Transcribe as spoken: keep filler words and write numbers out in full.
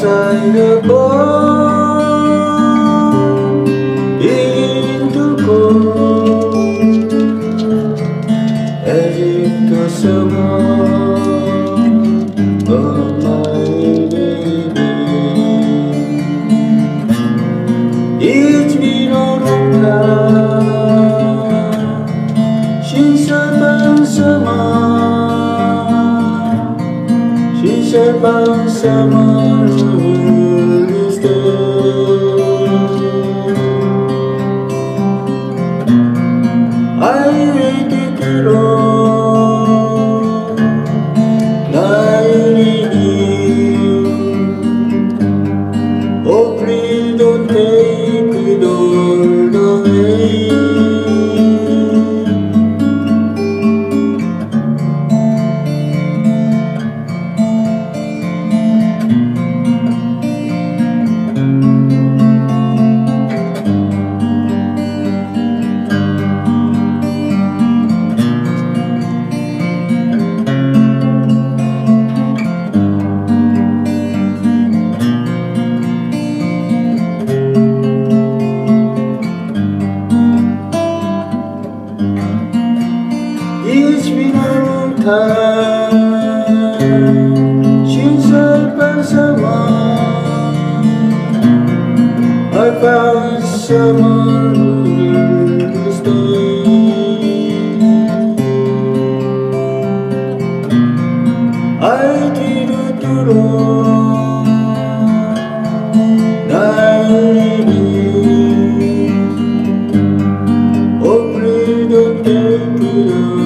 outside the bar, begin to cold, as if the someone of my baby. It's been a long time since I found someone, since I found someone who will stay. I waited too long, now you need you. Oh, please don't take it all the way. It's been a long time since I found someone. I found someone who will stay. I did it too long, now leaving. Oh, please don't take it away.